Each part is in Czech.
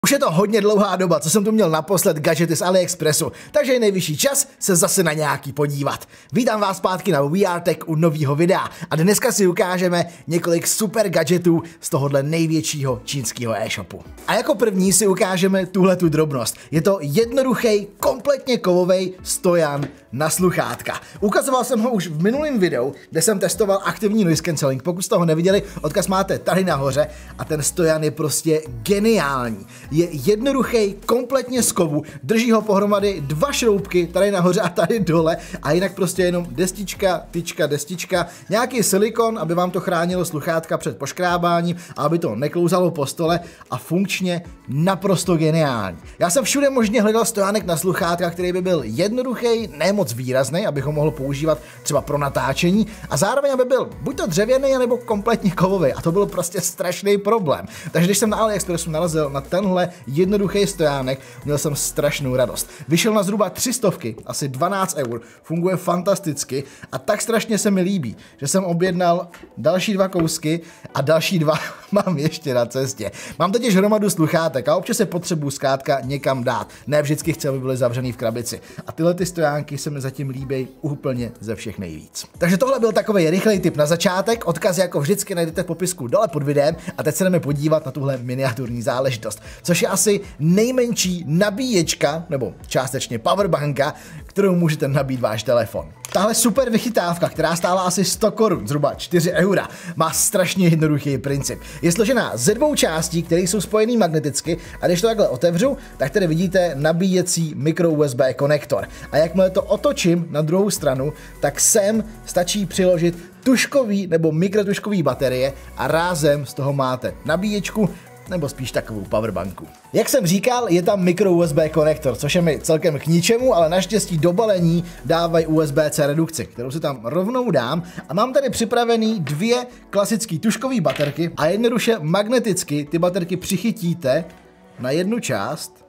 Už je to hodně dlouhá doba, co jsem tu měl naposled gadgety z AliExpressu, takže je nejvyšší čas se zase na nějaký podívat. Vítám vás zpátky na VR Tech u nového videa a dneska si ukážeme několik super gadgetů z tohohle největšího čínského e-shopu. A jako první si ukážeme tuhletu drobnost. Je to jednoduchý, kompletně kovový stojan na sluchátka. Ukazoval jsem ho už v minulém videu, kde jsem testoval aktivní noise cancelling. Pokud jste ho neviděli, odkaz máte tady nahoře a ten stojan je prostě geniální. Je jednoduchý, kompletně z kovu, drží ho pohromady dva šroubky, tady nahoře a tady dole a jinak prostě jenom destička, tyčka, destička, nějaký silikon, aby vám to chránilo sluchátka před poškrábáním a aby to neklouzalo po stole a funkčně naprosto geniální. Já jsem všude možně hledal stojánek na sluchátka, který by byl jednoduchý, ne moc výrazný, abych ho mohl používat třeba pro natáčení a zároveň aby byl buď to dřevěný, nebo kompletně kovový a to byl prostě strašný problém. Takže když jsem na AliExpressu narazil na tenhle jednoduchý stojánek, měl jsem strašnou radost. Vyšel na zhruba 300, asi 12 eur, funguje fantasticky a tak strašně se mi líbí, že jsem objednal další dva kousky a další dva mám ještě na cestě. Mám totiž hromadu sluchátek a občas se potřebuji zkrátka někam dát. Ne vždycky chci, aby byly zavřený v krabici. A tyhle ty stojánky se mi zatím líbí úplně ze všech nejvíc. Takže tohle byl takový rychlej tip na začátek, odkaz jako vždycky najdete v popisku dole pod videem a teď se jdeme podívat na tuhle miniaturní záležitost, což je asi nejmenší nabíječka, nebo částečně powerbanka, kterou můžete nabít váš telefon. Tahle super vychytávka, která stála asi 100 korun, zhruba 4 eura, má strašně jednoduchý princip. Je složená ze dvou částí, které jsou spojený magneticky a když to takhle otevřu, tak tady vidíte nabíjecí micro USB konektor. A jakmile to otočím na druhou stranu, tak sem stačí přiložit tužkový nebo mikrotužkový baterie a rázem z toho máte nabíječku, nebo spíš takovou powerbanku. Jak jsem říkal, je tam micro USB konektor, což je mi celkem k ničemu, ale naštěstí do balení dávají USB-C redukci, kterou si tam rovnou dám a mám tady připravený dvě klasické tužkové baterky a jednoduše magneticky ty baterky přichytíte na jednu část,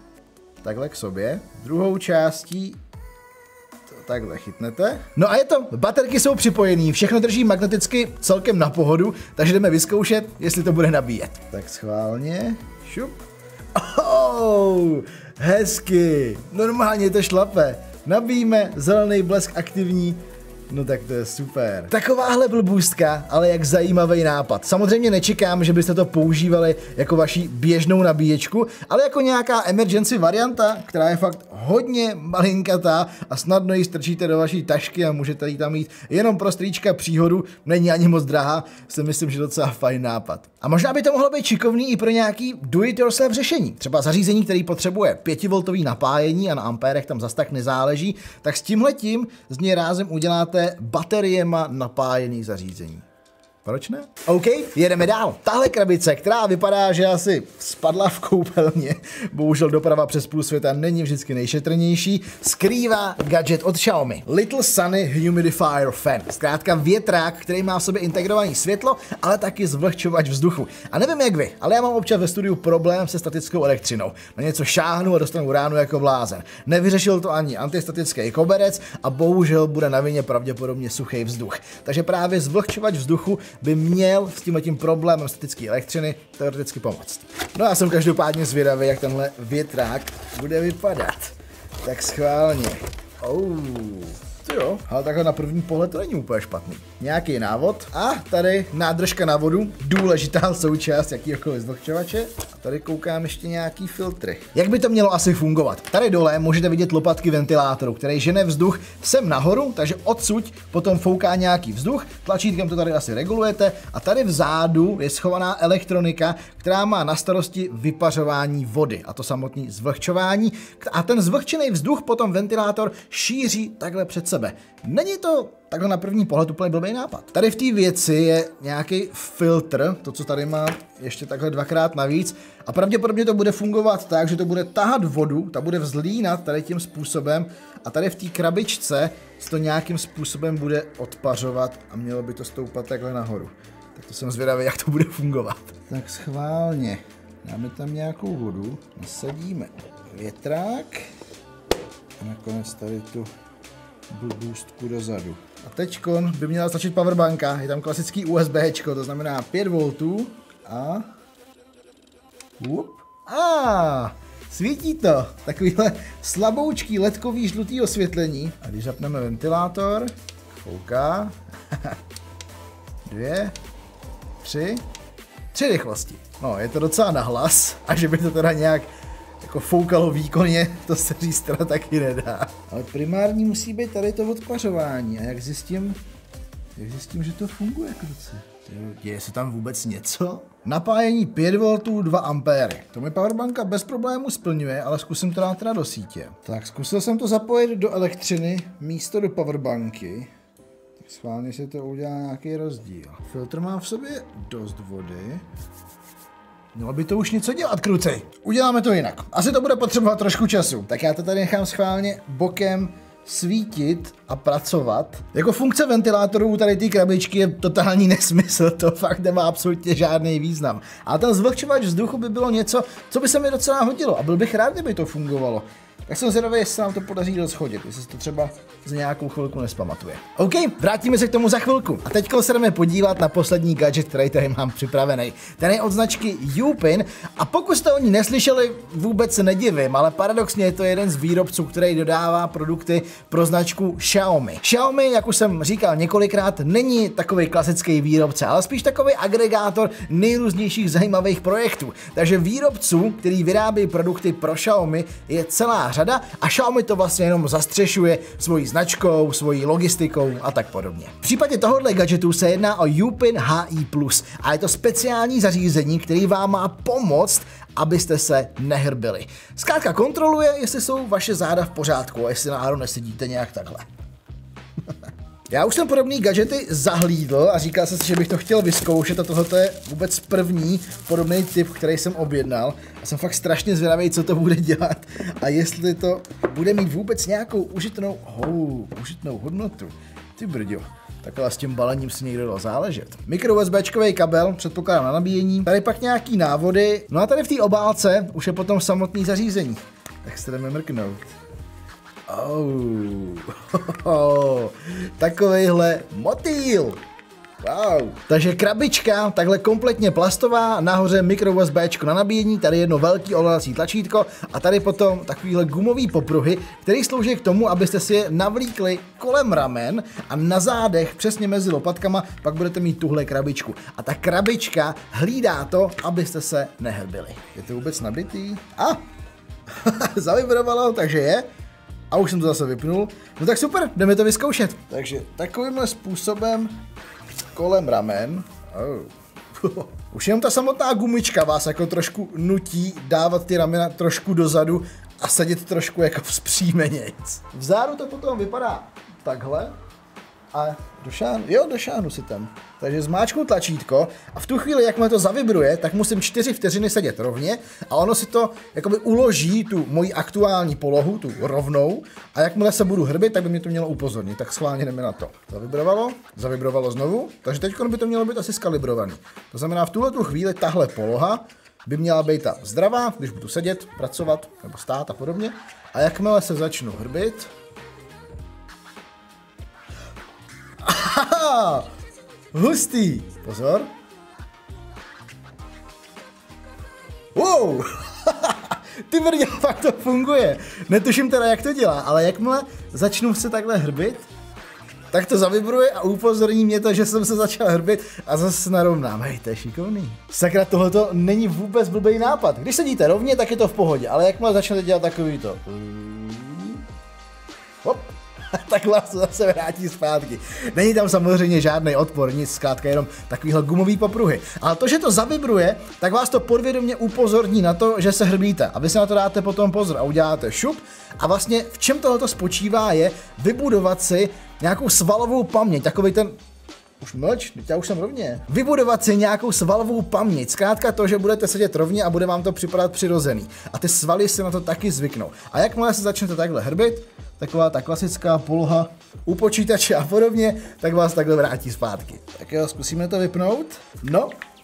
takhle k sobě, druhou částí takhle chytnete. No a je to, baterky jsou připojený, všechno drží magneticky celkem na pohodu, takže jdeme vyzkoušet, jestli to bude nabíjet. Tak schválně, šup. Oh, hezky, normálně to šlape. Nabíjíme, zelený blesk aktivní. No tak to je super. Takováhle blbůstka, ale jak zajímavý nápad. Samozřejmě nečekám, že byste to používali jako vaši běžnou nabíječku, ale jako nějaká emergency varianta, která je fakt hodně malinkatá a snadno ji strčíte do vaší tašky a můžete ji tam mít jenom pro strýčka příhodu, není ani moc drahá, si myslím, že docela fajn nápad. A možná by to mohlo být šikovný i pro nějaký do-it-yourself řešení. Třeba zařízení, který potřebuje 5V napájení a na ampérech tam zas tak nezáleží, tak s tímhletím z něj rázem uděláte bateriema napájený zařízení. Proč ne? OK, jedeme dál. Tahle krabice, která vypadá, že asi spadla v koupelně, bohužel doprava přes půl světa není vždycky nejšetrnější, skrývá gadget od Xiaomi. Little Sunny Humidifier Fan. Zkrátka větrák, který má v sobě integrované světlo, ale taky zvlhčovač vzduchu. A nevím jak vy, ale já mám občas ve studiu problém se statickou elektřinou. Na něco šáhnu a dostanu ránu jako blázen. Nevyřešil to ani antistatický koberec a bohužel bude na vině pravděpodobně suchý vzduch. Takže právě zvlhčovač vzduchu by měl s tímhletím problémem statické elektřiny teoreticky pomoct. No já jsem každopádně zvědavý, jak tenhle větrák bude vypadat. Tak schválně. Jo, ale takhle na první pohled to není úplně špatný. Nějaký návod a tady nádržka na vodu, důležitá součást jakýkoliv zvlhčovače. A tady koukám ještě nějaký filtry. Jak by to mělo asi fungovat? Tady dole můžete vidět lopatky ventilátoru, který žene vzduch sem nahoru, takže odsud potom fouká nějaký vzduch, tlačítkem to tady asi regulujete a tady vzadu je schovaná elektronika, která má na starosti vypařování vody a to samotné zvlhčování a ten zvlhčený vzduch potom ventilátor šíří takhle před sebe. Není to takhle na první pohled úplně blbý nápad. Tady v té věci je nějaký filtr, to co tady má ještě takhle dvakrát navíc a pravděpodobně to bude fungovat tak, že to bude tahat vodu, ta bude vzlínat tady tím způsobem a tady v té krabičce se to nějakým způsobem bude odpařovat a mělo by to stoupat takhle nahoru. Tak to jsem zvědavý, jak to bude fungovat. Tak schválně, dáme tam nějakou vodu, nasadíme větrák a nakonec tady tu blbůstku dozadu. A teďkon by měla stačit powerbanka, je tam klasický USBčko, to znamená 5 V a Svítí to. Takovýhle slaboučký ledkový žlutý osvětlení. A když zapneme ventilátor, fouká. 2, 3 rychlosti. No, je to docela nahlas. A že by to teda nějak jako foukalo výkonně, to se říct teda taky nedá. Ale primární musí být tady to odpařování. A jak zjistím, že to funguje, kluci? Děje se tam vůbec něco? Napájení 5 V 2 A. To mi powerbanka bez problémů splňuje, ale zkusím to dát teda do sítě. Tak zkusil jsem to zapojit do elektřiny místo do powerbanky. Tak schválně se to udělá nějaký rozdíl. Filtr má v sobě dost vody. Mělo by to už něco dělat, kruci. Uděláme to jinak. Asi to bude potřebovat trošku času. Tak já to tady nechám schválně bokem svítit a pracovat. Jako funkce ventilátorů tady ty krabičky je totální nesmysl, to fakt nemá absolutně žádný význam. A ten zvlhčovač vzduchu by bylo něco, co by se mi docela hodilo a byl bych rád, kdyby to fungovalo. Tak jsem zvědavý, jestli se nám to podaří rozchodit, jestli se to třeba za nějakou chvilku nespamatuje. OK, vrátíme se k tomu za chvilku. A teď se jdeme podívat na poslední gadget, který tady mám připravený. Ten je od značky Upin a pokud jste o ní neslyšeli, vůbec se nedivím, ale paradoxně je to jeden z výrobců, který dodává produkty pro značku Xiaomi. Xiaomi, jak už jsem říkal několikrát, není takový klasický výrobce, ale spíš takový agregátor nejrůznějších zajímavých projektů. Takže výrobců, který vyrábí produkty pro Xiaomi, je celá řada a Xiaomi to vlastně jenom zastřešuje svojí značkou, svojí logistikou a tak podobně. V případě tohohle gadgetu se jedná o Upin HI+, a je to speciální zařízení, který vám má pomoct, abyste se nehrbili. Zkrátka kontroluje, jestli jsou vaše záda v pořádku a jestli náhodou nesedíte nějak takhle. Já už jsem podobný gadgety zahlídl a říkal jsem si, že bych to chtěl vyzkoušet a tohle je vůbec první podobný typ, který jsem objednal. A jsem fakt strašně zvědavý, co to bude dělat a jestli to bude mít vůbec nějakou užitnou hodnotu. Ty brďo, takhle s tím balením si někdo dal záležet. Mikro USBčkový kabel, předpokládám na nabíjení, tady pak nějaký návody, no a tady v té obálce už je potom samotný zařízení. Tak se jdeme mrknout. Takovejhle motýl. Wow. Takže krabička, takhle kompletně plastová, nahoře mikro USBčko na nabíjení, tady jedno velký ovládací tlačítko a tady potom takovýhle gumový popruhy, který slouží k tomu, abyste si je navlíkli kolem ramen a na zádech přesně mezi lopatkama pak budete mít tuhle krabičku. A ta krabička hlídá to, abyste se nehrbili. Je to vůbec nabitý? Zavibrovalo, takže je. A už jsem to zase vypnul. No tak super, jdeme to vyzkoušet. Takže takovýmhle způsobem kolem ramen. Už jenom ta samotná gumička vás jako trošku nutí dávat ty ramena trošku dozadu a sedět trošku jako vzpřímenějc. Vzadu to potom vypadá takhle. A do šáhnu si tam. Takže zmáčknu tlačítko a v tu chvíli, jakmile to zavibruje, tak musím 4 vteřiny sedět rovně a ono si to jakoby uloží tu moji aktuální polohu, tu rovnou a jakmile se budu hrbit, tak by mě to mělo upozornit, tak schválně jdeme na to. Zavibrovalo znovu, takže teď by to mělo být asi skalibrovaný. To znamená, v tuhletu chvíli tahle poloha by měla být ta zdravá, když budu sedět, pracovat nebo stát a podobně a jakmile se začnu hrbit, hustý. Pozor. Wow. Ty brďo, fakt to funguje. Netuším teda, jak to dělá, ale jakmile začnu se takhle hrbit, tak to zavibruje a upozorní mě to, že jsem se začal hrbit a zase se narovnám. Hej, to je šikovný. Sakra, tohleto není vůbec blbý nápad. Když sedíte rovně, tak je to v pohodě, ale jakmile začnete dělat takový to. Hop. Tak vás to zase vrátí zpátky. Není tam samozřejmě žádný odpor, nic, zkrátka jenom takovýhle gumový popruhy. Ale to, že to zavibruje, tak vás to podvědomě upozorní na to, že se hrbíte. A vy si na to dáte potom pozor a uděláte šup. A vlastně v čem tohleto spočívá je vybudovat si nějakou svalovou paměť, takový ten... Už mlč, já už jsem rovně. Vybudovat si nějakou svalovou paměť, zkrátka to, že budete sedět rovně a bude vám to připadat přirozený. A ty svaly si na to taky zvyknou. A jakmile se začnete takhle hrbit, taková ta klasická poloha u počítače a podobně, tak vás takhle vrátí zpátky. Tak jo, zkusíme to vypnout. No,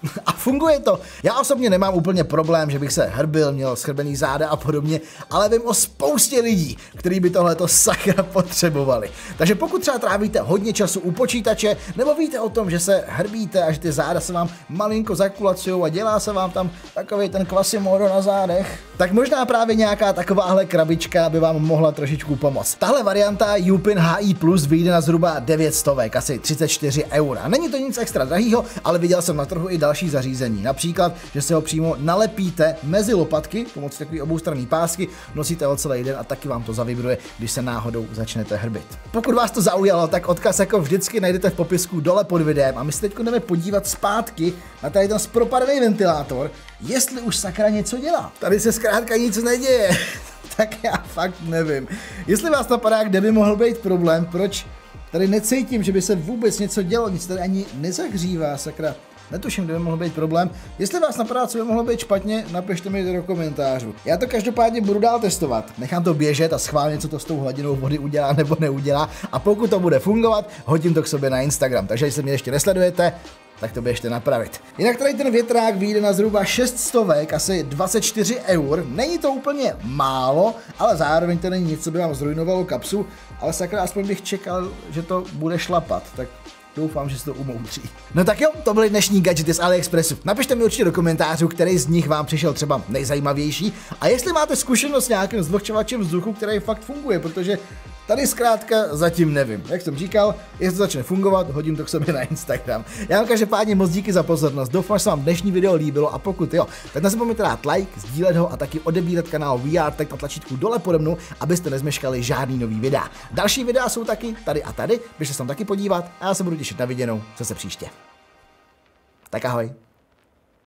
A funguje to. Já osobně nemám úplně problém, že bych se hrbil, měl schrbený záda a podobně, ale vím o spoustě lidí, kteří by tohleto sakra potřebovali. Takže pokud třeba trávíte hodně času u počítače, nebo víte o tom, že se hrbíte a že ty záda se vám malinko zakulacují a dělá se vám tam takový ten Quasimodo na zádech, tak možná právě nějaká takováhle krabička by vám mohla trošičku pomoct. Tahle varianta Jupin HI Plus vyjde na zhruba 900, asi 34 €. Není to nic extra drahýho, ale viděl jsem na trhu i další zařízení. Například, že se ho přímo nalepíte mezi lopatky pomocí takové oboustranné pásky, nosíte ho celý den a taky vám to zavibruje, když se náhodou začnete hrbit. Pokud vás to zaujalo, tak odkaz jako vždycky najdete v popisku dole pod videem a my se teď jdeme podívat zpátky na tady ten propadlý ventilátor, jestli už sakra něco dělá. Tady se zkrátka nic neděje. Tak já fakt nevím. Jestli vás napadá, kde by mohl být problém, proč tady necítím, že by se vůbec něco dělo, nic tady ani nezahřívá, sakra. Netuším, kde by mohl být problém. Jestli vás napadá, co by mohlo být špatně, napište mi to do komentářů. Já to každopádně budu dál testovat. Nechám to běžet a schválně, co to s tou hladinou vody udělá nebo neudělá. A pokud to bude fungovat, hodím to k sobě na Instagram. Takže jestli mě ještě nesledujete, tak to běžte napravit. Jinak tady ten větrák vyjde na zhruba 600, asi 24 €. Není to úplně málo, ale zároveň to není nic, co by vám zrujnovalo kapsu, ale sakra, aspoň bych čekal, že to bude šlapat. Tak doufám, že se to umoudří. No tak jo, to byly dnešní gadgety z AliExpressu. Napište mi určitě do komentářů, který z nich vám přišel třeba nejzajímavější a jestli máte zkušenost s nějakým zvlhčovačem vzduchu, který fakt funguje, protože tady zkrátka zatím nevím. Jak jsem říkal, jestli to začne fungovat, hodím to k sobě na Instagram. Já vám každopádně moc díky za pozornost. Doufám, že se vám dnešní video líbilo a pokud jo, tak nezapomeňte dát like, sdílet ho a taky odebírat kanál VRTech na tlačítku dole pode mnou, abyste nezmeškali žádný nový videa. Další videa jsou taky tady a tady, běžte se tam taky podívat a já se budu těšit na viděnou zase příště. Tak ahoj.